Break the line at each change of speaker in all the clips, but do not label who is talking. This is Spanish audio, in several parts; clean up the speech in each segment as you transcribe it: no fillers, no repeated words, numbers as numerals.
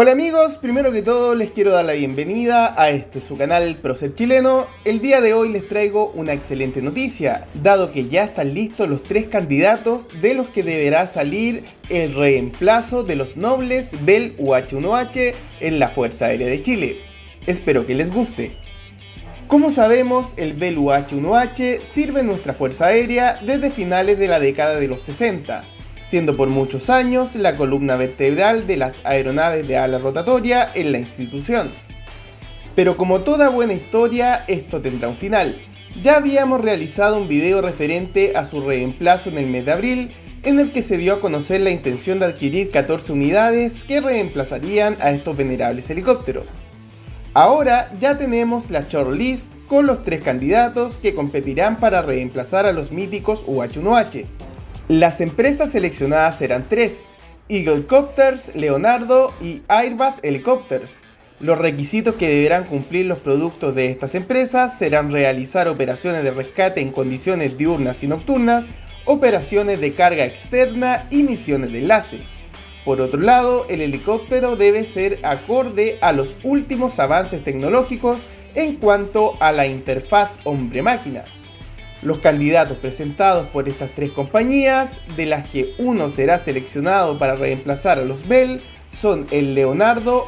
Hola amigos, primero que todo les quiero dar la bienvenida a su canal Prócer Chileno. El día de hoy les traigo una excelente noticia, dado que ya están listos los 3 candidatos de los que deberá salir el reemplazo de los nobles Bell UH-1H en la Fuerza Aérea de Chile. Espero que les guste. Como sabemos, el Bell UH-1H sirve en nuestra Fuerza Aérea desde finales de la década de los 60. Siendo por muchos años la columna vertebral de las aeronaves de ala rotatoria en la institución. Pero como toda buena historia, esto tendrá un final. Ya habíamos realizado un video referente a su reemplazo en el mes de abril, en el que se dio a conocer la intención de adquirir 14 unidades que reemplazarían a estos venerables helicópteros. Ahora ya tenemos la shortlist con los 3 candidatos que competirán para reemplazar a los míticos UH-1H. Las empresas seleccionadas serán 3, Eagle Copters, Leonardo y Airbus Helicopters. Los requisitos que deberán cumplir los productos de estas empresas serán realizar operaciones de rescate en condiciones diurnas y nocturnas, operaciones de carga externa y misiones de enlace. Por otro lado, el helicóptero debe ser acorde a los últimos avances tecnológicos en cuanto a la interfaz hombre-máquina. Los candidatos presentados por estas 3 compañías, de las que uno será seleccionado para reemplazar a los Bell, son el Leonardo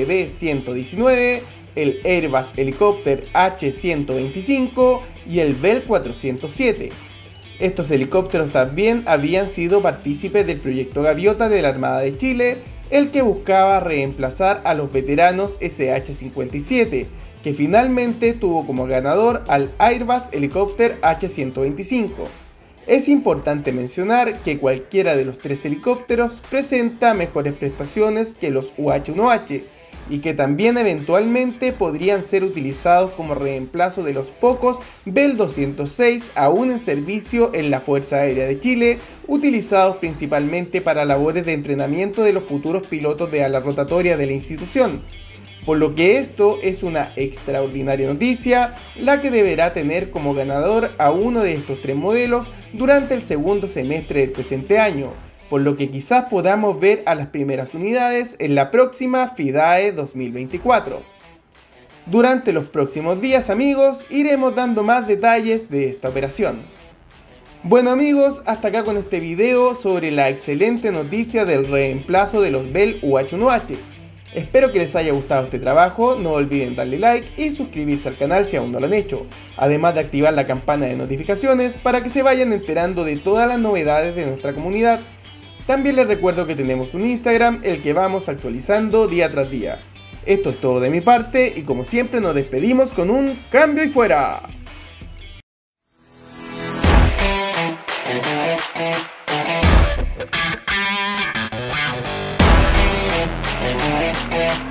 AW119, el Airbus Helicopter H125 y el Bell 407. Estos helicópteros también habían sido partícipes del proyecto Gaviota de la Armada de Chile, el que buscaba reemplazar a los veteranos SH-57, que finalmente tuvo como ganador al Airbus Helicopter H125. Es importante mencionar que cualquiera de los 3 helicópteros presenta mejores prestaciones que los UH-1H y que también eventualmente podrían ser utilizados como reemplazo de los pocos Bell 206 aún en servicio en la Fuerza Aérea de Chile, utilizados principalmente para labores de entrenamiento de los futuros pilotos de ala rotatoria de la institución. Por lo que esto es una extraordinaria noticia, la que deberá tener como ganador a uno de estos 3 modelos durante el segundo semestre del presente año, por lo que quizás podamos ver a las primeras unidades en la próxima FIDAE 2024. Durante los próximos días, amigos, iremos dando más detalles de esta operación. Bueno amigos, hasta acá con este video sobre la excelente noticia del reemplazo de los Bell UH-1H. Espero que les haya gustado este trabajo, no olviden darle like y suscribirse al canal si aún no lo han hecho, además de activar la campana de notificaciones para que se vayan enterando de todas las novedades de nuestra comunidad. También les recuerdo que tenemos un Instagram, el que vamos actualizando día tras día. Esto es todo de mi parte y como siempre nos despedimos con un cambio y fuera.
Yeah.